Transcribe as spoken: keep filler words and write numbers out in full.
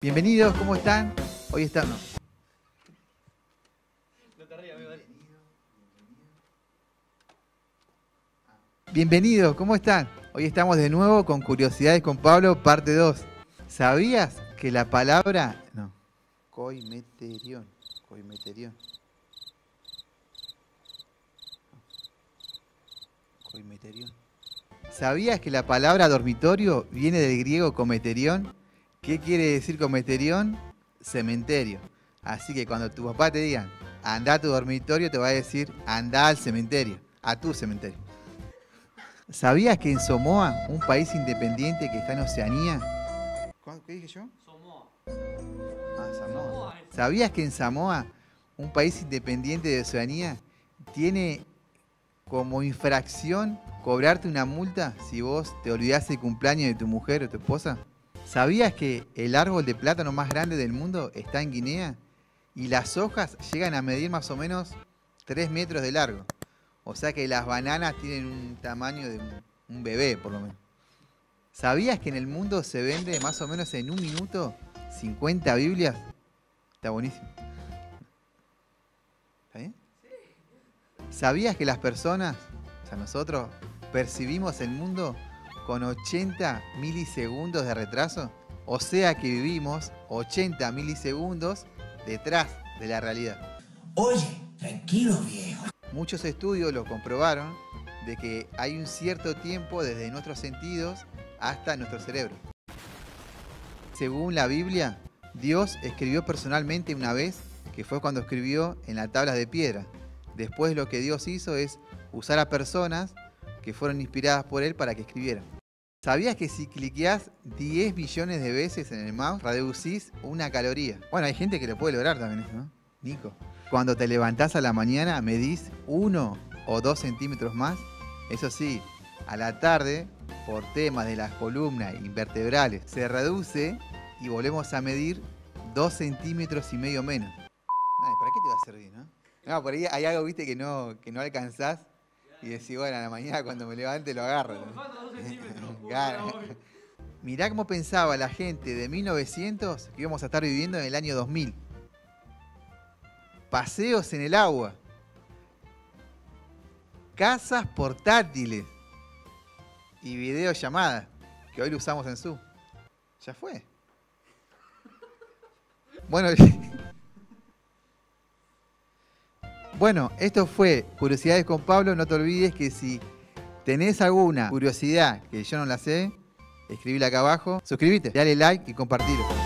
Bienvenidos, ¿cómo están? Hoy están... No. No te rías, amigo. Bienvenidos, ¿cómo están? Hoy estamos de nuevo con Curiosidades con Pablo, parte dos. ¿Sabías que la palabra... No, coimeterión, coimeterión. Coimeterión. ¿Sabías que la palabra dormitorio viene del griego cometerión? ¿Qué quiere decir cometerión? Cementerio. Así que cuando tu papá te diga, anda a tu dormitorio, te va a decir, anda al cementerio, a tu cementerio. ¿Sabías que en Samoa, un país independiente que está en Oceanía? ¿Qué dije yo? Samoa. Ah, Samoa. Samoa es. ¿Sabías que en Samoa, un país independiente de Oceanía, tiene como infracción cobrarte una multa si vos te olvidás el cumpleaños de tu mujer o tu esposa? ¿Sabías que el árbol de plátano más grande del mundo está en Guinea? Y las hojas llegan a medir más o menos tres metros de largo. O sea que las bananas tienen un tamaño de un bebé, por lo menos. ¿Sabías que en el mundo se vende más o menos en un minuto cincuenta Biblias? Está buenísimo. ¿Está bien? ¿Sabías que las personas, o sea, nosotros, percibimos el mundo con ochenta milisegundos de retraso? O sea que vivimos ochenta milisegundos detrás de la realidad. Oye, tranquilo, viejo. Muchos estudios lo comprobaron de que hay un cierto tiempo desde nuestros sentidos hasta nuestro cerebro. Según la Biblia, Dios escribió personalmente una vez, que fue cuando escribió en las tablas de piedra. Después lo que Dios hizo es usar a personas que fueron inspiradas por Él para que escribieran. ¿Sabías que si cliqueás diez billones de veces en el mouse, reducís una caloría? Bueno, hay gente que lo puede lograr también eso, ¿no? Nico. Cuando te levantás a la mañana, medís uno o dos centímetros más. Eso sí, a la tarde, por temas de las columnas invertebrales, se reduce y volvemos a medir dos centímetros y medio menos. Ay, ¿para qué te va a servir, no? No, por ahí hay algo, viste, que no, que no alcanzás y decís, bueno, a la mañana cuando me levante lo agarro, ¿no? Me faltan dos centímetros. Claro. Mirá cómo pensaba la gente de mil novecientos que íbamos a estar viviendo en el año dos mil. Paseos en el agua. Casas portátiles. Y videollamadas, que hoy lo usamos en Zoom. Ya fue. Bueno, bueno, esto fue Curiosidades con Pablo. No te olvides que si tenés alguna curiosidad que yo no la sé, escribila acá abajo, suscríbete, dale like y compartilo.